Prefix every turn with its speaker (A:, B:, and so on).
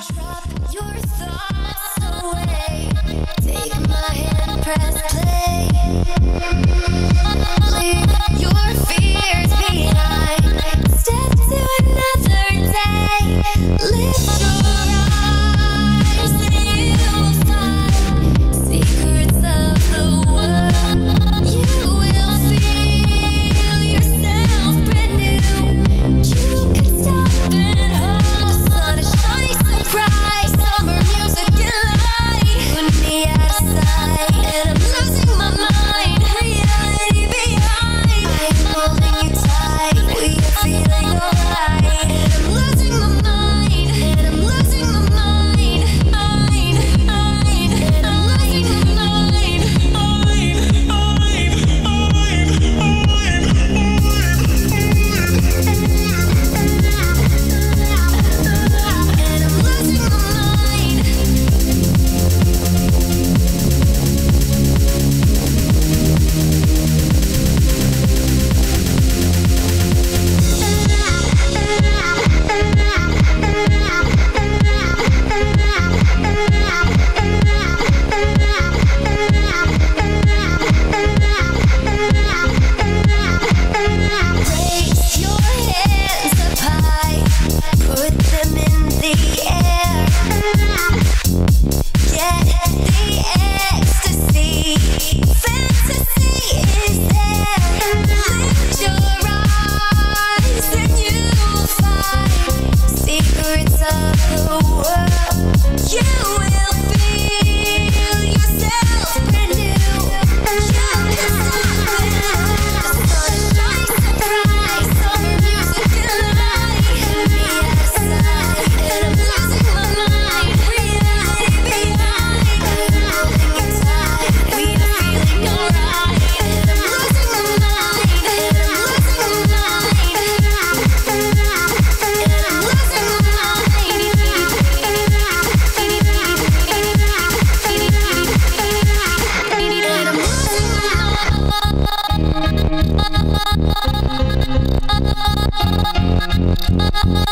A: Drop your thoughts away. Take my hand, press play. Leave your fears behind. Step to another day. Lift your eyes and you'll find secrets of the world. You will feel yourself brand new. You can stop and hold. The sun is shining so bright. Summer music and light. Put me out of sight and I'm losing my mind. Reality behind. I'm holding you tight. We are feeling alright. And I'm losing my mind. And I'm losing my mind. And I'm losing my mind. And I'm losing my mind. Raise your hands up high, put them in the air. Get the ecstasy, fantasy is there. Lift your eyes and you'll find secrets of the world. You will feel yourself brand new. You can stop it. The sun is shining so bright. Summer music and light. Put me out of sight and I'm losing my mind. Reality behind. I'm holding you tight. We are feeling alright. And I'm losing my mind. And I'm losing my mind. And I'm losing my mind. And I'm losing my mind.